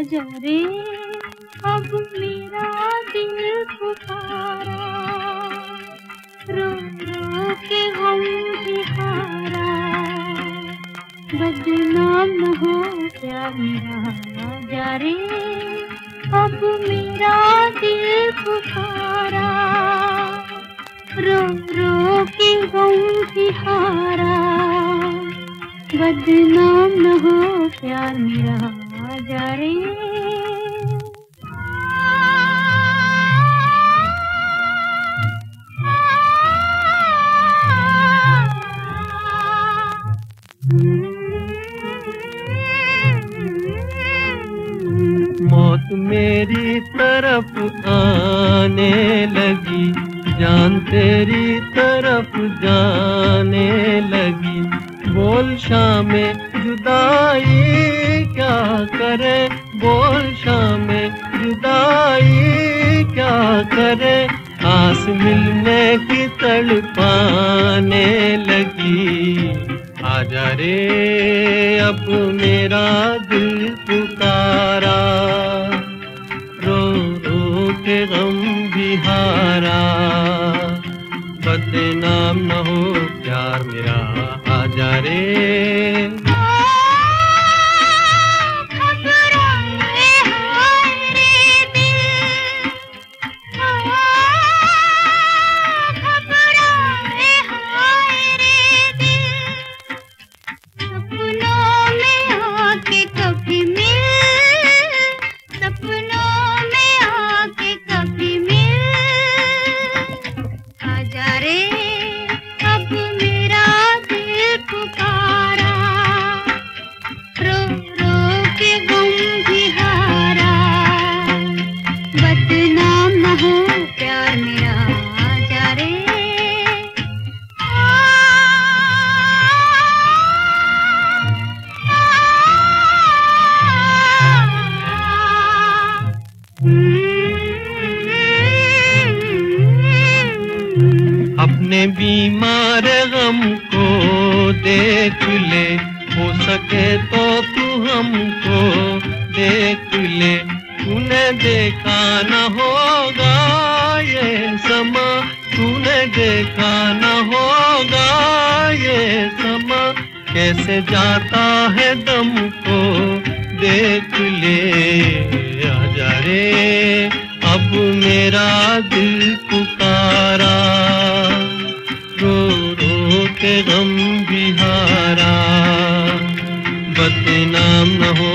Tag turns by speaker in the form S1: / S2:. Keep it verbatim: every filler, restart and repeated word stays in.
S1: आजा रे अब मेरा दिल पुकारा, रो रो के हम भी हारा, बदनाम न हो प्यार मेरा। आजा रे अब मेरा दिल पुकारा, रो रो के हम भी हारा, बदनाम न हो प्यार मेरा। आजा रे
S2: मौत मेरी तरफ आने लगी, जान तेरी तरफ जाने लगी, बोल शामे जुदाई क्या करे, बोल शामे जुदाई क्या करे, आस मिलने की तड़पाने लगी। आजा रे अब मेरा दिल पुकारा, रो रो के गम भी हारा, बदनाम न हो प्यार मेरा। आजा रे अपने बीमार गम को देख ले, हो सके तो तू हमको देख ले, तूने देखा न होगा ये समा, तूने देखा न होगा ये समा, कैसे जाता है दम को देख ले। आजा रे अब मेरा दिल पुकारा, रो रो के गम भी हारा, बदनाम न हो